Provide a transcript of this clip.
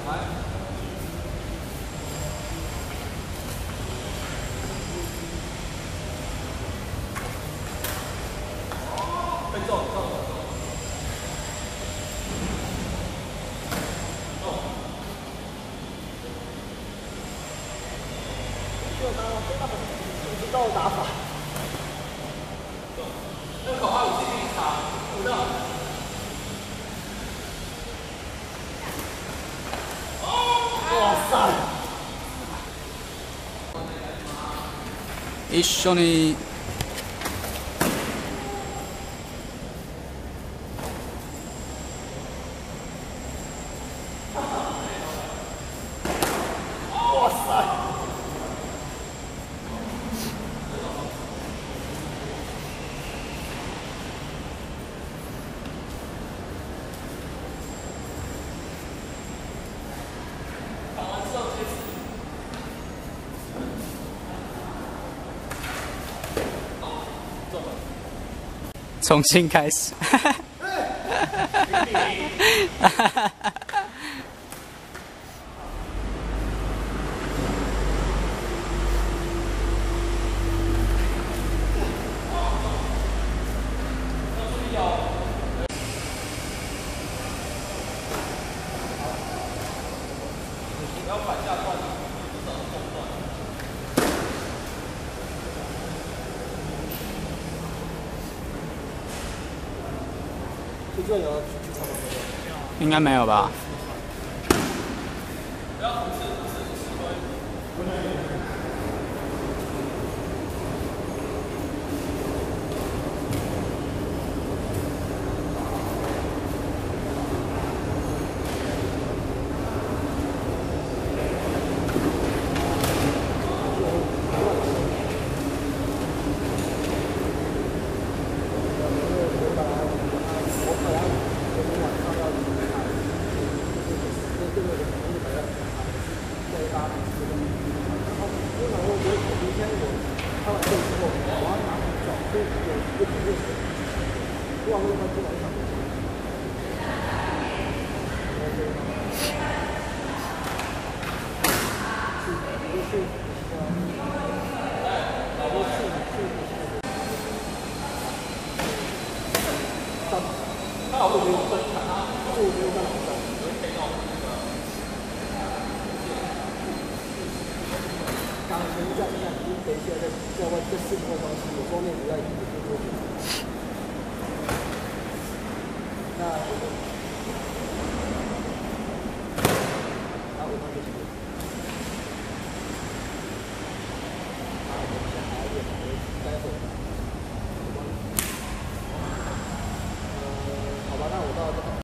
知道打法。那个口号我自己查，不到。哇塞！ 一緒に。 哇塞！ 重新开始。 要反下段。 这有去操作没有？ 应该没有吧？ 不要同时指挥。他老婆没有分开，他就没有办法分，我会陪到那个。刚才在等一下，在外在室内关系，有时候面不在一起。